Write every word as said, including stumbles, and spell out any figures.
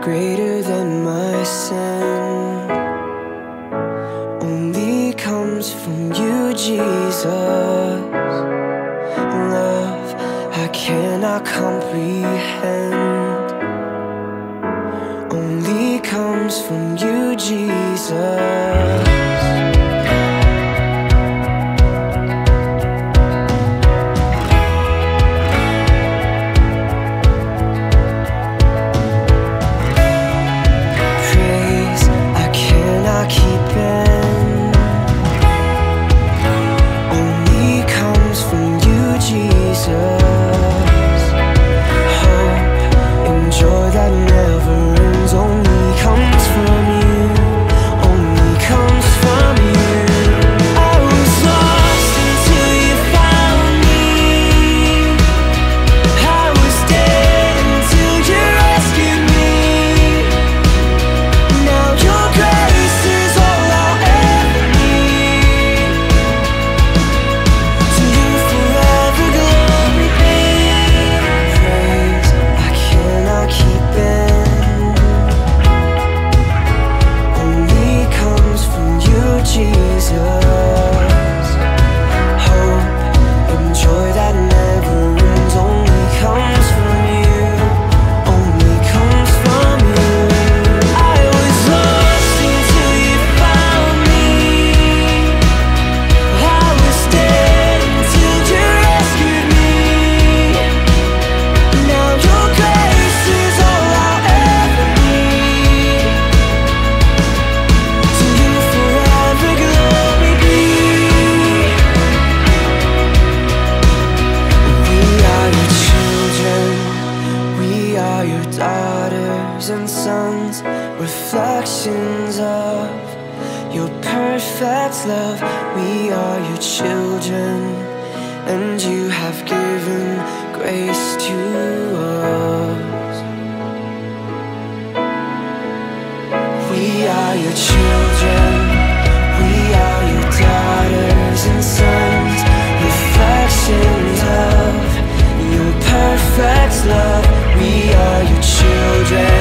greater than my sin only comes from you, Jesus. Love I cannot comprehend only comes from you, Jesus. Daughters and sons, reflections of your perfect love. We are your children, and you have given grace to us. We are your children, we are your daughters and sons, reflections of your perfect love. We are your children,